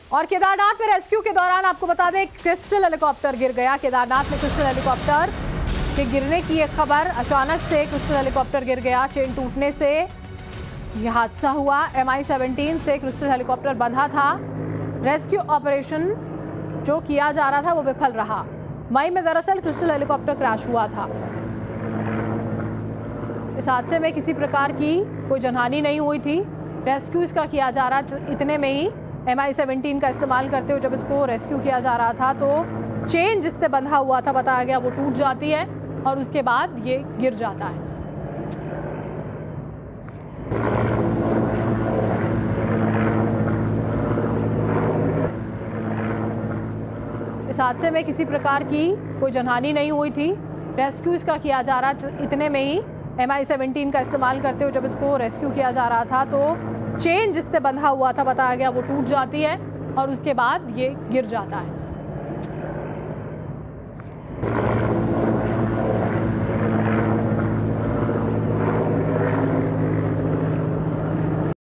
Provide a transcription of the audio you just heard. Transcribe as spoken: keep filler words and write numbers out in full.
और केदारनाथ में रेस्क्यू के दौरान आपको बता दें क्रिस्टल हेलीकॉप्टर गिर गया। केदारनाथ में क्रिस्टल हेलीकॉप्टर के गिरने की एक खबर, अचानक से क्रिस्टल हेलीकॉप्टर गिर गया। चेन टूटने से यह हादसा हुआ। एम आई सेवनटीन से क्रिस्टल हेलीकॉप्टर बंधा था। रेस्क्यू ऑपरेशन जो किया जा रहा था वो विफल रहा। मई में दरअसल क्रिस्टल हेलीकॉप्टर क्रैश हुआ था। इस हादसे में किसी प्रकार की कोई जनहानि नहीं हुई थी। रेस्क्यू इसका किया जा रहा था। इतने में ही एम आई सेवनटीन का इस्तेमाल करते हुए जब इसको रेस्क्यू किया जा रहा था तो चेन जिससे बंधा हुआ था बताया गया वो टूट जाती है और उसके बाद ये गिर जाता है। इस हादसे में किसी प्रकार की कोई जनहानि नहीं हुई थी। रेस्क्यू इसका किया जा रहा था। इतने में ही एम आई सेवनटीन का इस्तेमाल करते हुए जब इसको रेस्क्यू किया जा रहा था तो चेन जिससे बंधा हुआ था बताया गया वो टूट जाती है और उसके बाद ये गिर जाता है।